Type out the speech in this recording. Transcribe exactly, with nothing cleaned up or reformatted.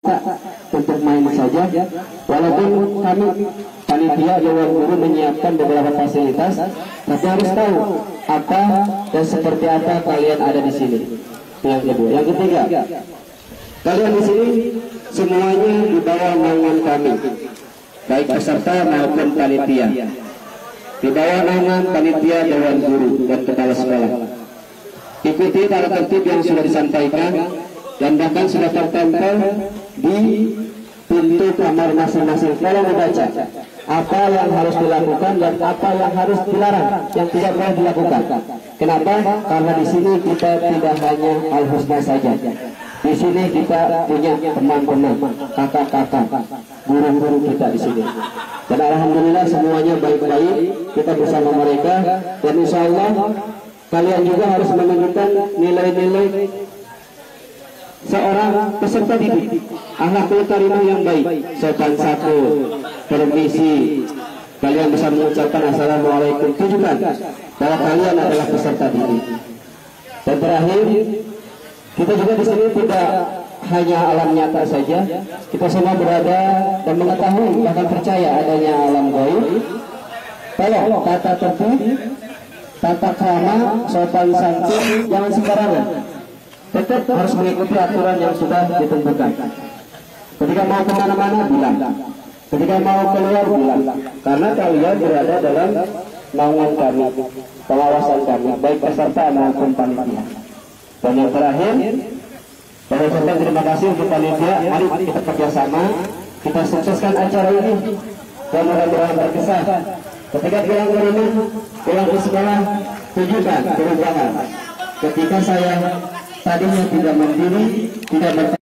untuk main saja, walaupun kami panitia Dewan Guru menyiapkan beberapa fasilitas, tapi harus tahu apa dan seperti apa kalian ada di sini. Yang kedua, yang ketiga, kalian di sini semuanya di bawah naungan kami, baik peserta maupun panitia, di bawah naungan panitia Dewan Guru dan kepala sekolah. Ikuti tata tertib yang sudah disampaikan dan bahkan sudah tertempel di pintu kamar masing-masing. Kalau membaca apa yang harus dilakukan dan apa yang harus dilarang, yang tidak boleh dilakukan. Kenapa? Karena di sini kita tidak hanya al-husna saja. Di sini kita punya teman-teman, kakak-kakak, guru-guru kita di sini. Dan alhamdulillah semuanya baik-baik, kita bersama mereka. Dan insya Allah kalian juga harus menunjukkan nilai-nilai seorang peserta didik, akhlakul karimah yang baik, sopan santun, permisi. Kalian bisa mengucapkan assalamualaikum, tunjukkan bahwa kalian adalah peserta didik. Dan terakhir, kita juga di sini tidak hanya alam nyata saja, kita semua berada dan mengetahui bahkan percaya adanya alam gaib. Tolong tata tertib, tata krama, sopan santun jangan sembarangan. Tetap harus mengikuti aturan yang sudah ditentukan. Ketika mau kemana-mana bilang, ketika mau keluar bilang, karena kalian berada dalam naungan kami, pengawasan kami, baik peserta maupun panitia. Dan yang terakhir, saya ucapkan terima kasih untuk panitia. Mari kita kerjasama, kita sukseskan acara ini dan mudah-mudahan berkesan. Ketika pulang ke rumah, pulang ke sekolah, tunjukkan perubahan. Ketika saya tadinya tidak mandiri, tidak ber